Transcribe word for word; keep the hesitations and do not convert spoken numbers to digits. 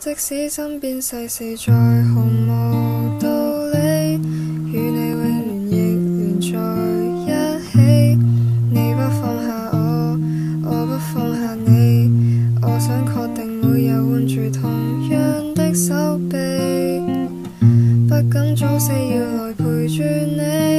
即使身邊世事再毫無道理，與你永遠亦連在一起。你不放下我，我不放下你，我想確定每日換住同樣的手臂，不敢早死要來陪住你。